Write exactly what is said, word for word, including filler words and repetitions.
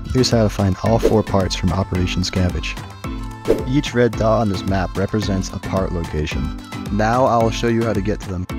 Here's how to find all four parts from Operation Scavenge. Each red dot on this map represents a part location. Now I'll show you how to get to them.